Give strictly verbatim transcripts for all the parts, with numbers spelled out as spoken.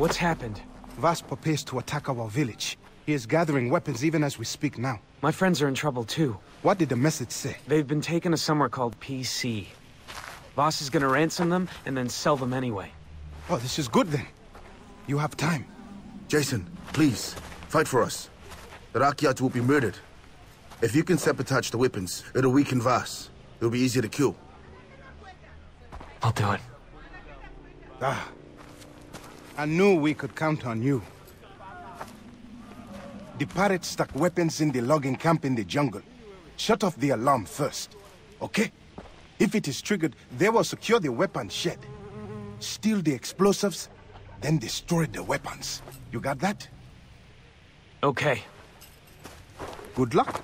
What's happened? Vas prepares to attack our village. He is gathering weapons even as we speak now. My friends are in trouble too. What did the message say? They've been taken to somewhere called P C. Voss is gonna ransom them and then sell them anyway. Oh, this is good then. You have time. Jason, please, fight for us. The Rakyat will be murdered. If you can sabotage the weapons, it'll weaken Vas. It'll be easier to kill. I'll do it. Ah. I knew we could count on you. The pirates stuck weapons in the logging camp in the jungle. Shut off the alarm first, okay? If it is triggered, they will secure the weapon shed. Steal the explosives, then destroy the weapons. You got that? Okay. Good luck.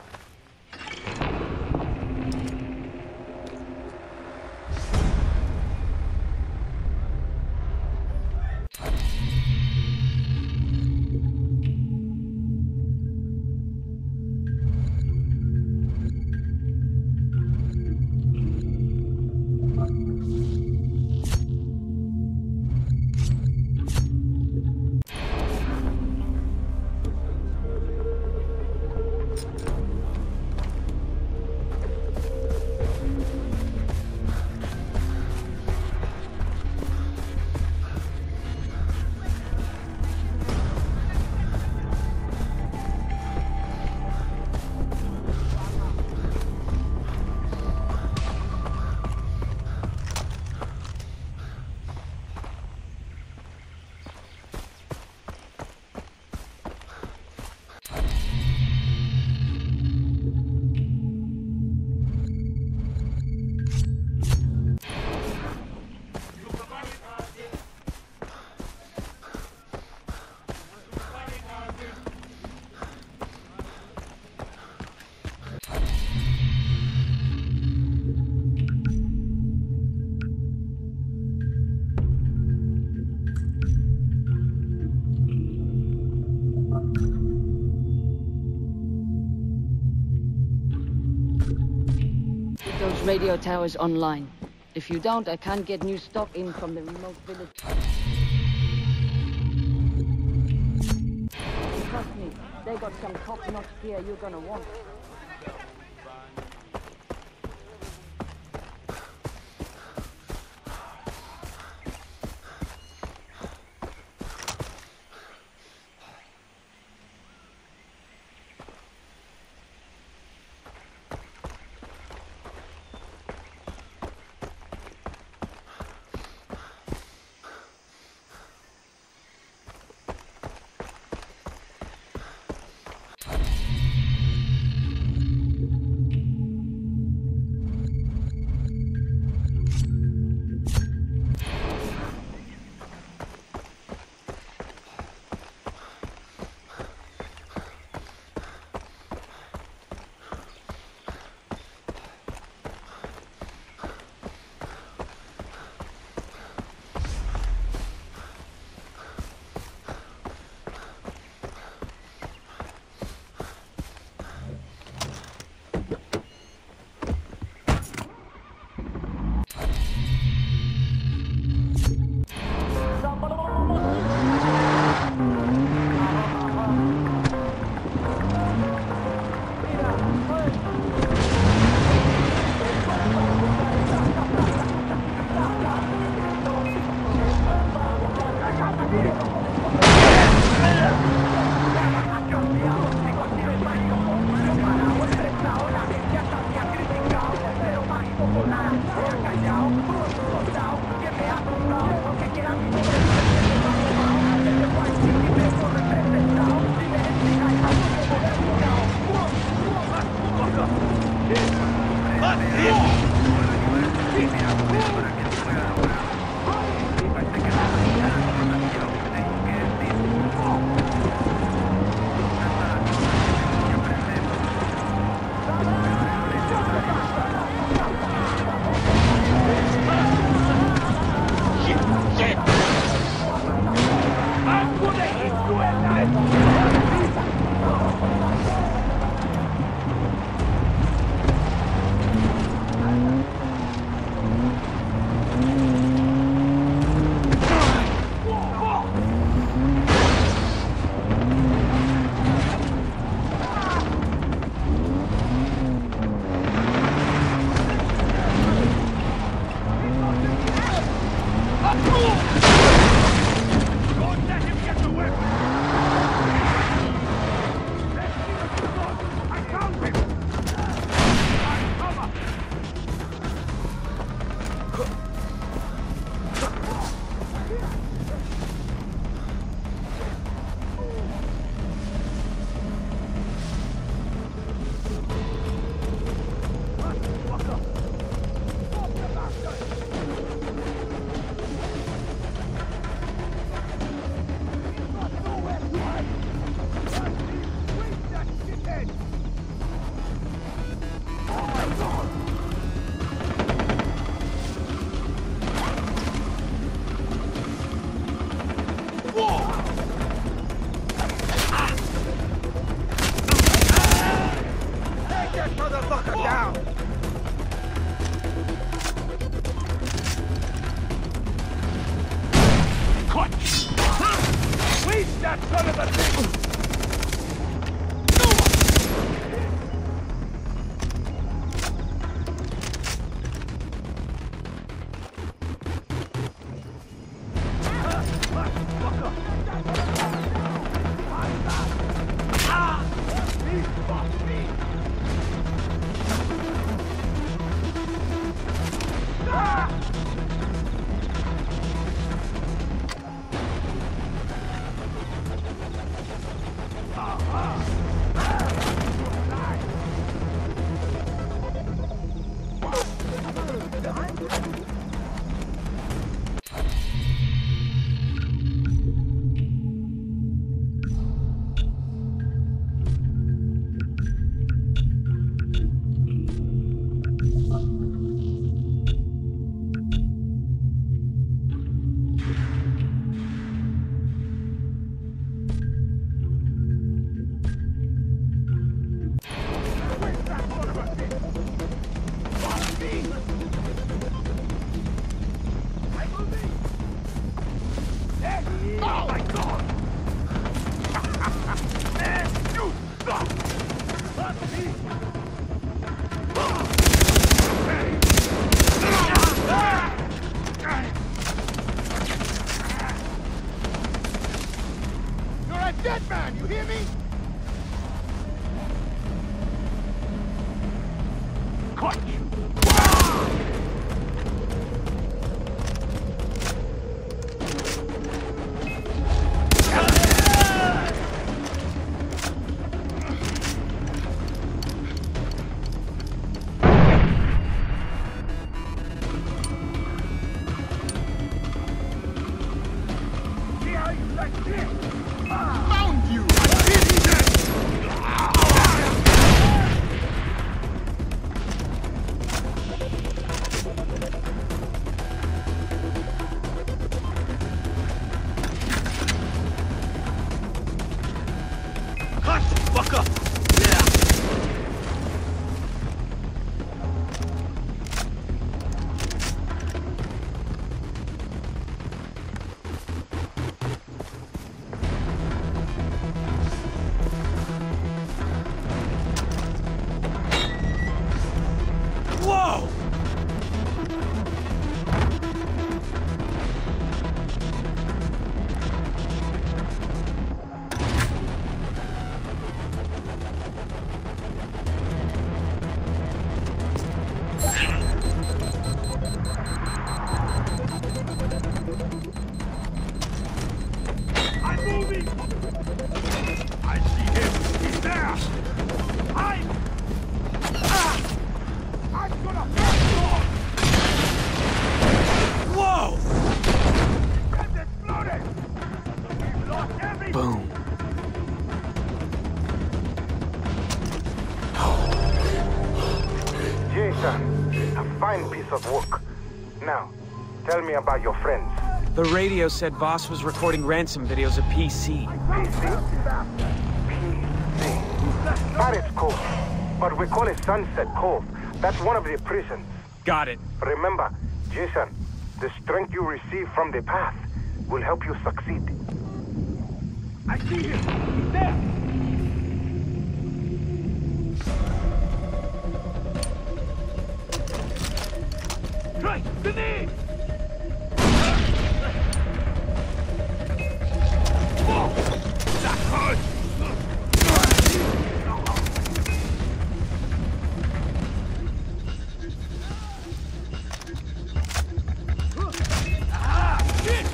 Radio towers online. If you don't, I can't get new stock in from the remote village. Trust me, they got some top-notch gear you're gonna want. You're a dead man, you hear me? Clutch! Found you! Fuck up! Whoa! I'm moving! I see him! He's there! I... Ah! I'm gonna burn you! Whoa! It's exploded! We've lost everything! Boom. Jason, a fine piece of work. Now, tell me about your friends. The radio said Voss was recording ransom videos of P C. P C? P C. Pirates Cove. But we call it Sunset Cove. That's one of the prisons. Got it. Remember, Jason, the strength you receive from the path will help you succeed. I see him! He's there! Right! Grenade! Whoa! That hurt! Ah! Shit!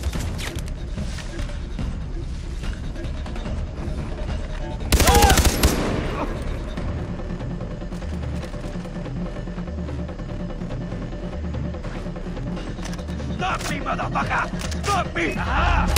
Stop me, motherfucker! Stop me! Ah!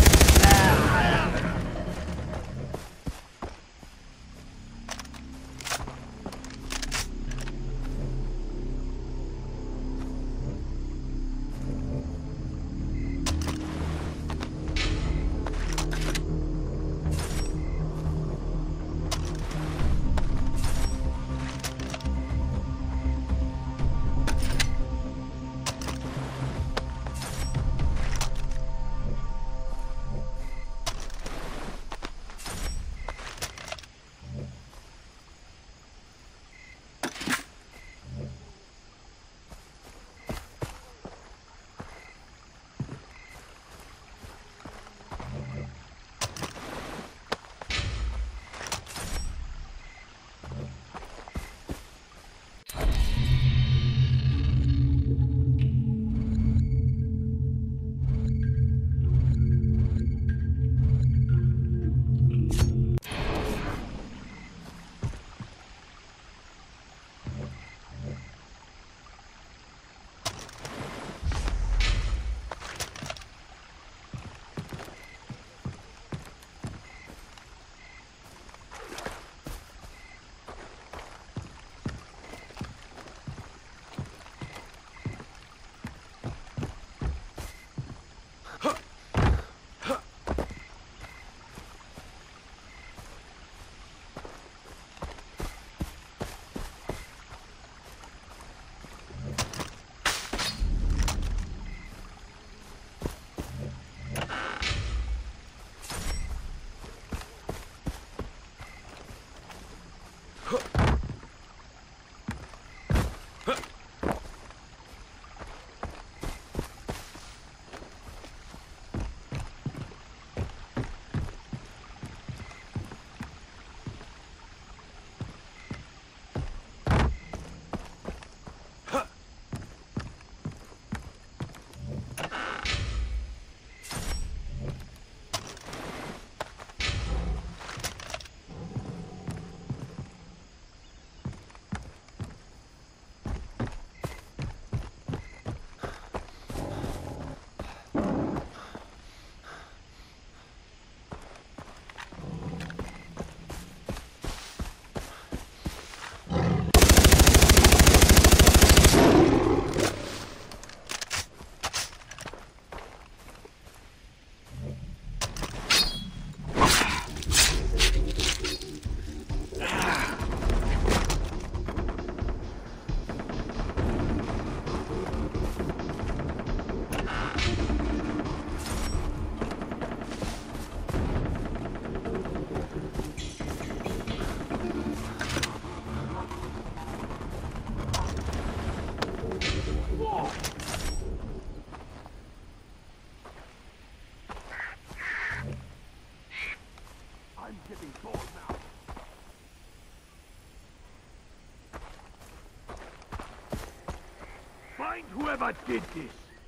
Whoever did this,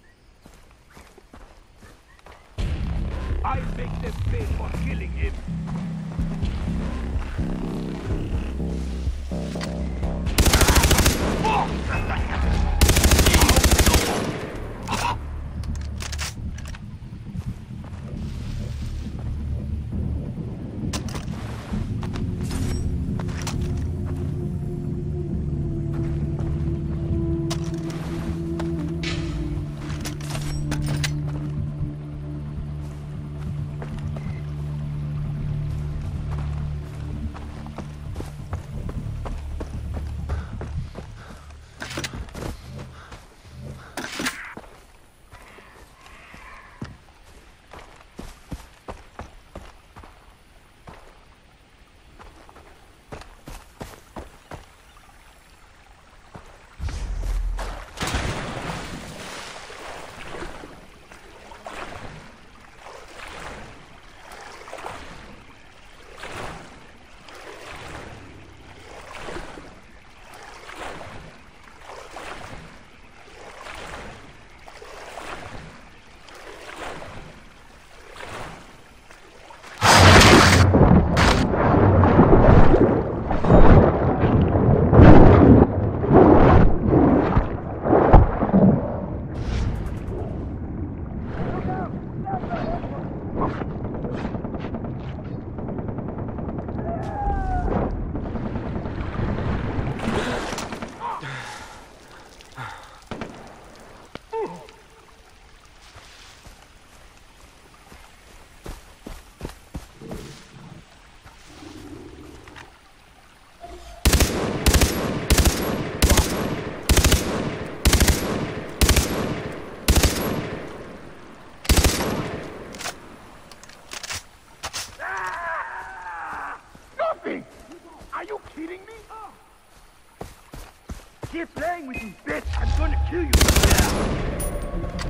I'll make them pay for killing him. Are you kidding me? Keep playing with you, bitch! I'm gonna kill you right now!